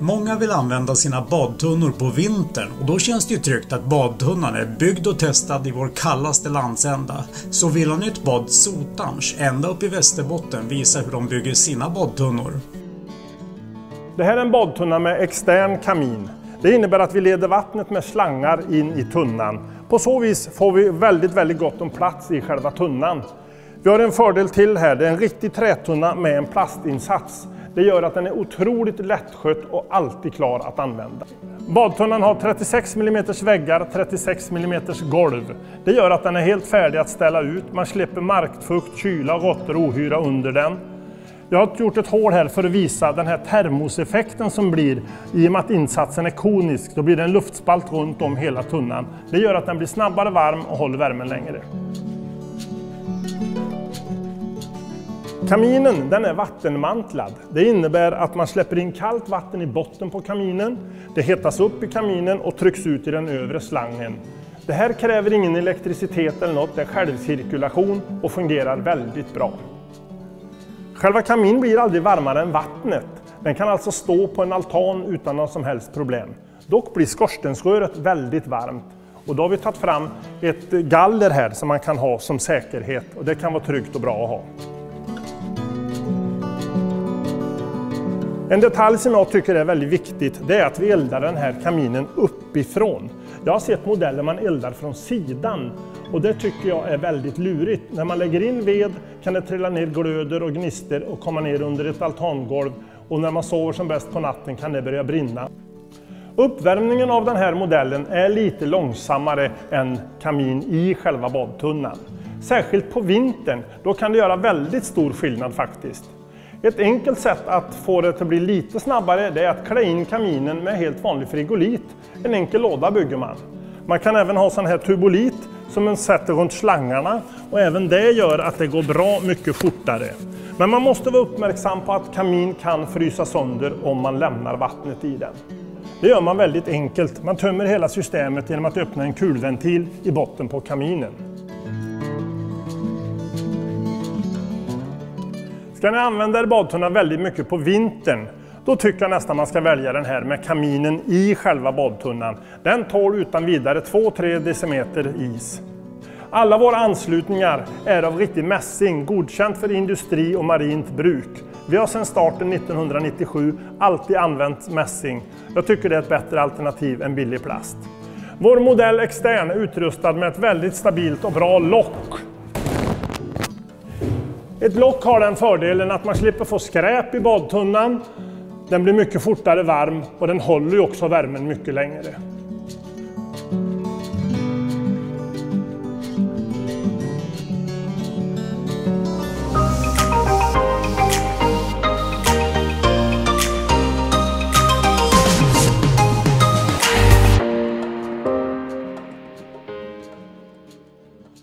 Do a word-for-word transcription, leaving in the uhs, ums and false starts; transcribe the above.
Många vill använda sina badtunnor på vintern och då känns det ju tryggt att badtunnan är byggd och testad i vår kallaste landsända. Så Villa Nytt Bad Sotange ända upp i Västerbotten visar hur de bygger sina badtunnor. Det här är en badtunna med extern kamin. Det innebär att vi leder vattnet med slangar in i tunnan. På så vis får vi väldigt, väldigt gott om plats i själva tunnan. Vi har en fördel till här, det är en riktig trätunna med en plastinsats. Det gör att den är otroligt lättskött och alltid klar att använda. Badtunnan har trettiosex millimeter väggar, trettiosex millimeter golv. Det gör att den är helt färdig att ställa ut. Man släpper markfukt, kyla, råttor och ohyra under den. Jag har gjort ett hål här för att visa den här termoseffekten som blir i och med att insatsen är konisk. Då blir det en luftspalt runt om hela tunnan. Det gör att den blir snabbare varm och håller värmen längre. Kaminen den är vattenmantlad. Det innebär att man släpper in kallt vatten i botten på kaminen. Det hettas upp i kaminen och trycks ut i den övre slangen. Det här kräver ingen elektricitet eller något, det är självcirkulation och fungerar väldigt bra. Själva kamin blir aldrig varmare än vattnet. Den kan alltså stå på en altan utan någon som helst problem. Dock blir skorstensröret väldigt varmt. Och då har vi tagit fram ett galler här som man kan ha som säkerhet. Och det kan vara tryggt och bra att ha. En detalj som jag tycker är väldigt viktigt, det är att vi eldar den här kaminen uppifrån. Jag har sett modeller man eldar från sidan och det tycker jag är väldigt lurigt. När man lägger in ved kan det trilla ner glöder och gnister och komma ner under ett altangolv, och när man sover som bäst på natten kan det börja brinna. Uppvärmningen av den här modellen är lite långsammare än kamin i själva badtunnan. Särskilt på vintern, då kan det göra väldigt stor skillnad faktiskt. Ett enkelt sätt att få det att bli lite snabbare det är att klä in kaminen med helt vanlig frigolit. En enkel låda bygger man. Man kan även ha sån här tubolit som man sätter runt slangarna, och även det gör att det går bra mycket fortare. Men man måste vara uppmärksam på att kamin kan frysa sönder om man lämnar vattnet i den. Det gör man väldigt enkelt. Man tömmer hela systemet genom att öppna en kulventil i botten på kaminen. Ska ni använda er badtunna väldigt mycket på vintern, då tycker jag nästan man ska välja den här med kaminen i själva badtunnan. Den tål utan vidare två till tre decimeter is. Alla våra anslutningar är av riktig mässing, godkänt för industri och marint bruk. Vi har sedan starten nittonhundranittiosju alltid använt mässing. Jag tycker det är ett bättre alternativ än billig plast. Vår modell extern är utrustad med ett väldigt stabilt och bra lock. Ett lock har den fördelen att man slipper få skräp i badtunnan. Den blir mycket fortare varm och den håller ju också värmen mycket längre.